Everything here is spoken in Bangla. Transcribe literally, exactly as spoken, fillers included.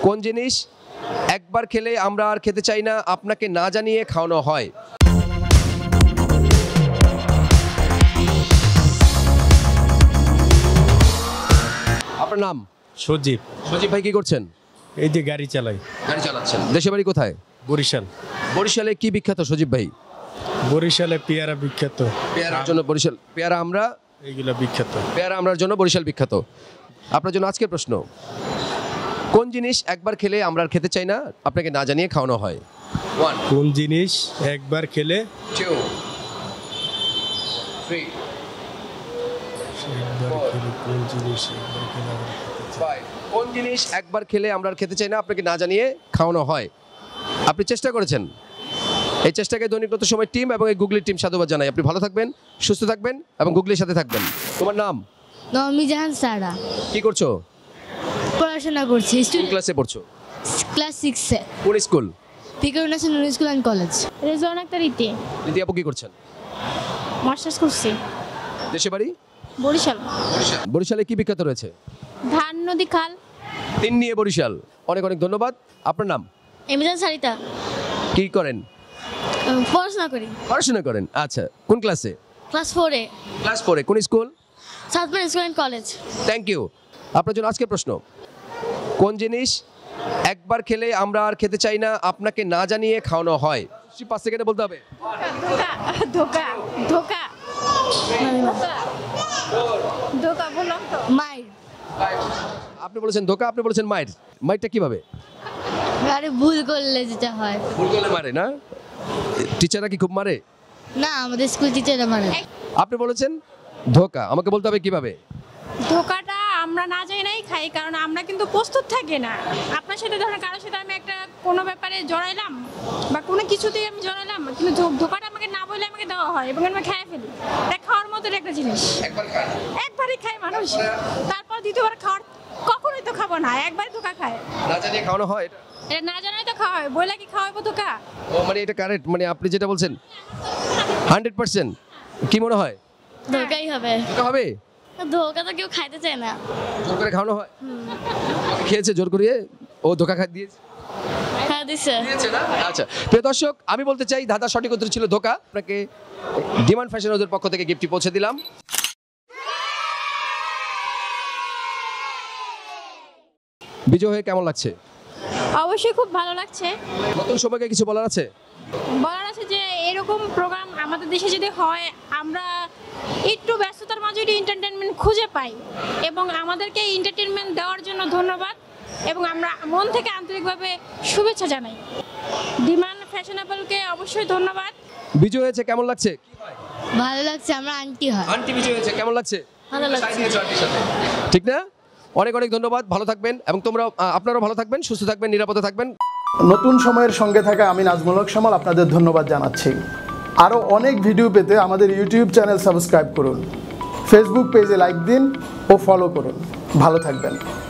কোন জিনিস একবার খেলে আমরা আর খেতে চাই না, আপনাকে না জানিয়ে খাওয়ানো হয়? আপনার নাম? সজীব। সজীব ভাই কি করছেন? এই যে গাড়ি চালাই। গাড়ি চালাচ্ছেন। দেশে বাড়ি কোথায়? বরিশাল। বরিশালে কি বিখ্যাত সজীব ভাই? বরিশালে পেয়ারা বিখ্যাত। পেয়ারার জন্য বরিশাল, পেয়ারা আমরা এইগুলা বিখ্যাত। পেয়ারা আমরার জন্য বরিশাল বিখ্যাত। আপনার জন্য আজকের প্রশ্ন, কোন জিনিস একবার খেলে আমরা আর খেতে চাই না, আপনাকে না জানিয়ে খাওয়ানো হয়? ওয়ান। কোন জিনিস একবার খেলে টু থ্রি একবার খেলে কোন জিনিস একবার খেলে আবার খেতে চাই? ফাইভ। কোন জিনিস একবার খেলে আমরা আর খেতে চাই না, আপনাকে না জানিয়ে খাওয়ানো হয়? আপনি চেষ্টা করেছেন, এই চেষ্টাকে দৈনিক নতুন সময় টিম এবং এই গুগলি টিম সাধুবাদ জানাই। আপনি ভালো থাকবেন, সুস্থ থাকবেন এবং গুগলির সাথে থাকবেন। তোমার নাম? নমি জাহান সারা। কি করছো? পড়াশোনা করছি। কোন ক্লাসে পড়ছো? ক্লাস সিক্সে। কোন স্কুল? পিকার ন্যাশনাল স্কুল অ্যান্ড কলেজ। রেজন একটা রীতি দিদি আপু কি করছেন? মাস্টার্স করছি দেশে বাড়ি? বরিশাল। বরিশাল। বরিশালে কি বিখ্যাত রয়েছে? ধান নদী খাল। তিন নিয়ে বরিশাল। অনেক অনেক ধন্যবাদ। আপনার নাম? এমিজান সারিতা। কি করেন? পড়াশোনা করি। পড়াশোনা করেন, আচ্ছা। কোন ক্লাসে? ক্লাস ফোরে। ক্লাস ফোরে। কোন স্কুল? সাউথম্যান school and college. Thank you. আপনার জন্য আজকের প্রশ্ন, কোন জিনিস একবার খেলে আমরা আর খেতে চাই না, আপনাকে না জানিয়ে খাওয়ানো হয়? পাঁচ সেকেন্ডে বলতে হবে। ধোকা ধোকা ধোকা ধোকা বললাম তো। মাইর। আপনি বলেছেন ধোকা, আপনি বলেছেন মাইর। মাইরটা কিভাবে? আরে ভুল করলে যেটা হয়। ভুল করলে মারে না? টিচাররা কি খুব মারে? না, আমাদের স্কুল টিচাররা মানে। আপনি বলেছেন ধোকা, আমাকে বলতে হবে কিভাবে? ধোকাটা আমরা না যাই নাই খাই, কারণ আমরা কিন্তু প্রস্তুত থাকি না। আপনার সাথে ধরেন কারোর সাথে আমি একটা কোনো ব্যাপারে জড়াইলাম বা কোনো কিছুতেই আমি জড়াইলাম, কিন্তু ধো- ধোকাটা আমাকে না বলে আমাকে দেওয়া হয় এবং আমি খেয়ে ফেলি। এটা খাওয়ার মতো একটা জিনিস। একবার খান। একবারই খায় মানুষ, তারপর দ্বিতীয়বার খাওয়ার কখনোই তো খাবো না, একবারই ধোকা খায়। না জানিয়ে খাওয়ানো হয় এটা? এটা না জানাই তো খাওয়াই, বইলা কি খাওয়াবো ধোকা? ও মানে এটা কারেক্ট, মানে আপনি যেটা বলছেন হান্ড্রেড পার্সেন্ট। কি মনে হয় ধোকাই হবে। ধোকা হবে? ধোকা তো কেউ খাইতে চায় না। জোর করে খাওয়ানো হয়? ওকে খেয়েছে জোর করিয়ে, ও ধোকা খা দিয়েছে? হ্যাঁ দিছে। দিয়েছে না? আচ্ছা প্রিয় দর্শক, আমি বলতে চাই দাদা সঠিক উত্তর ছিল ধোকা। আপনাকে ডিমান্ড ফ্যাশন হাউসের পক্ষ থেকে গিফটটি পৌঁছে দিলাম। বিজয় হয়ে কেমন লাগছে? অবশ্যই খুব ভালো লাগছে। নতুন সময়কে কিছু বলার আছে? বলার আছে যে এরকম প্রোগ্রাম আমাদের দেশে যদি হয়, আমরা একটু ব্যস্ততার মাঝে একটু এন্টারটেনমেন্ট খুঁজে পাই, এবং আমাদেরকে এন্টারটেনমেন্ট দেওয়ার জন্য ধন্যবাদ, এবং আমরা মন থেকে আন্তরিকভাবে শুভেচ্ছা জানাই। ডিমান্ড ফ্যাশনেবলকে অবশ্যই ধন্যবাদ। বিজয় হয়েছে কেমন লাগছে? ভালো লাগছে, আমরা আন্টি হয়। আন্টি বিজয় হয়েছে কেমন লাগছে? ভালো লাগছে। সাই দিয়েছো আন্টির সাথে। ঠিক না? অনেক অনেক ধন্যবাদ। ভালো থাকবেন এবং তোমরা আপনারাও ভালো থাকবেন, সুস্থ থাকবেন, নিরাপদে থাকবেন। নতুন সময়ের সঙ্গে থাকা আমি নাজমুল হক শামল আপনাদের ধন্যবাদ জানাচ্ছি। আরও অনেক ভিডিও পেতে আমাদের ইউটিউব চ্যানেল সাবস্ক্রাইব করুন, ফেসবুক পেজে লাইক দিন ও ফলো করুন। ভালো থাকবেন।